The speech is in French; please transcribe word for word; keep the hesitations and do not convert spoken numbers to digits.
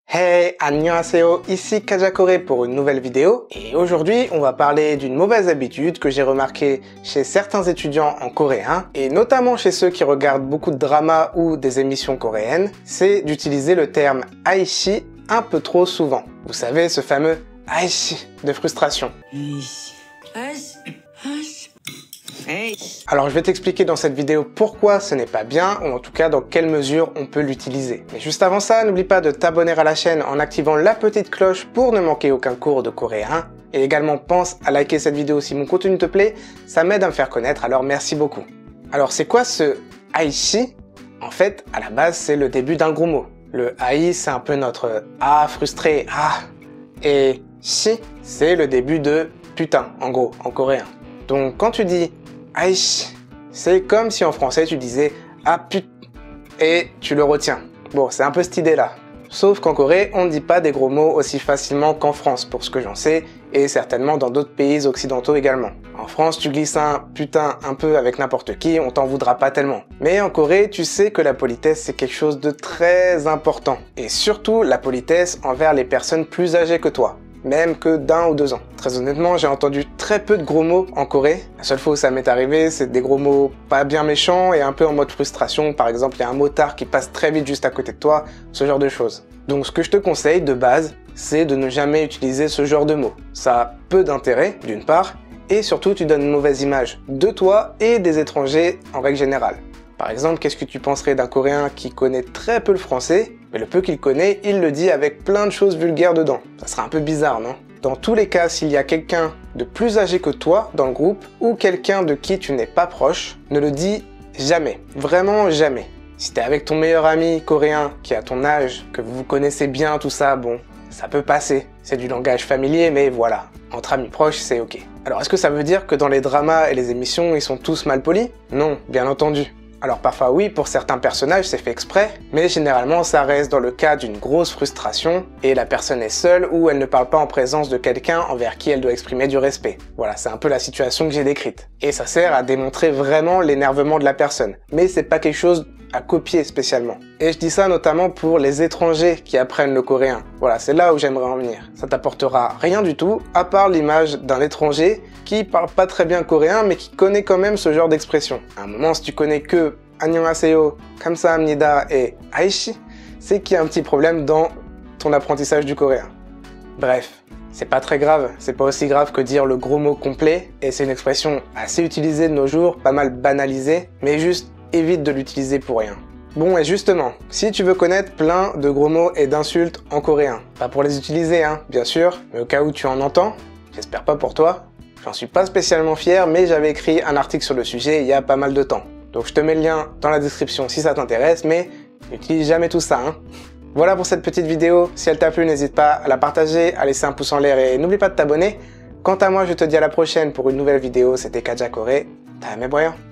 Hey, annyeonghaseyo, ici Kajakore pour une nouvelle vidéo. Et aujourd'hui, on va parler d'une mauvaise habitude que j'ai remarquée chez certains étudiants en coréen, et notamment chez ceux qui regardent beaucoup de dramas ou des émissions coréennes, c'est d'utiliser le terme aishi un peu trop souvent. Vous savez, ce fameux aishi de frustration. Alors je vais t'expliquer dans cette vidéo pourquoi ce n'est pas bien, ou en tout cas dans quelle mesure on peut l'utiliser. Mais juste avant ça, n'oublie pas de t'abonner à la chaîne en activant la petite cloche pour ne manquer aucun cours de coréen. Et également pense à liker cette vidéo si mon contenu te plaît, ça m'aide à me faire connaître, alors merci beaucoup. Alors c'est quoi ce aishi? En fait, à la base, c'est le début d'un gros mot. Le ai, c'est un peu notre ah frustré, ah. Et shi, c'est le début de putain, en gros, en coréen. Donc quand tu dis aishi, c'est comme si en français tu disais ah put et tu le retiens. Bon, c'est un peu cette idée-là. Sauf qu'en Corée, on ne dit pas des gros mots aussi facilement qu'en France, pour ce que j'en sais, et certainement dans d'autres pays occidentaux également. En France, tu glisses un putain un peu avec n'importe qui, on t'en voudra pas tellement. Mais en Corée, tu sais que la politesse, c'est quelque chose de très important. Et surtout, la politesse envers les personnes plus âgées que toi. Même que d'un ou deux ans. Très honnêtement, j'ai entendu très peu de gros mots en Corée. La seule fois où ça m'est arrivé, c'est des gros mots pas bien méchants et un peu en mode frustration. Par exemple, il y a un motard qui passe très vite juste à côté de toi, ce genre de choses. Donc ce que je te conseille de base, c'est de ne jamais utiliser ce genre de mots. Ça a peu d'intérêt, d'une part, et surtout tu donnes une mauvaise image de toi et des étrangers en règle générale. Par exemple, qu'est-ce que tu penserais d'un Coréen qui connaît très peu le français, mais le peu qu'il connaît, il le dit avec plein de choses vulgaires dedans. Ça serait un peu bizarre, non? Dans tous les cas, s'il y a quelqu'un de plus âgé que toi dans le groupe, ou quelqu'un de qui tu n'es pas proche, ne le dis jamais. Vraiment jamais. Si t'es avec ton meilleur ami coréen qui a ton âge, que vous vous connaissez bien, tout ça, bon, ça peut passer. C'est du langage familier, mais voilà. Entre amis proches, c'est ok. Alors, est-ce que ça veut dire que dans les dramas et les émissions, ils sont tous mal polis? Non, bien entendu. Alors parfois oui, pour certains personnages c'est fait exprès, mais généralement ça reste dans le cas d'une grosse frustration et la personne est seule ou elle ne parle pas en présence de quelqu'un envers qui elle doit exprimer du respect. Voilà, c'est un peu la situation que j'ai décrite. Et ça sert à démontrer vraiment l'énervement de la personne, mais c'est pas quelque chose à copier spécialement. Et je dis ça notamment pour les étrangers qui apprennent le coréen. Voilà, c'est là où j'aimerais en venir. Ça t'apportera rien du tout, à part l'image d'un étranger qui parle pas très bien coréen, mais qui connaît quand même ce genre d'expression. À un moment, si tu connais que annyeonghaseyo, kamsahamnida et aishi, c'est qu'il y a un petit problème dans ton apprentissage du coréen. Bref, c'est pas très grave, c'est pas aussi grave que dire le gros mot complet, et c'est une expression assez utilisée de nos jours, pas mal banalisée, mais juste évite de l'utiliser pour rien. Bon, et justement, si tu veux connaître plein de gros mots et d'insultes en coréen, pas pour les utiliser, hein, bien sûr, mais au cas où tu en entends, j'espère pas pour toi, j'en suis pas spécialement fier, mais j'avais écrit un article sur le sujet il y a pas mal de temps. Donc je te mets le lien dans la description si ça t'intéresse, mais n'utilise jamais tout ça, hein. Voilà pour cette petite vidéo, si elle t'a plu, n'hésite pas à la partager, à laisser un pouce en l'air et n'oublie pas de t'abonner. Quant à moi, je te dis à la prochaine pour une nouvelle vidéo, c'était Kajakore, 다음에 봐요.